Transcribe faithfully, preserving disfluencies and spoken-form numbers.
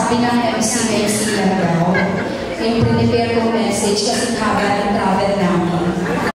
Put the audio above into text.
sabi ng M C, M C lang daw. Yung prepare kong message kasi haba ng travel namin.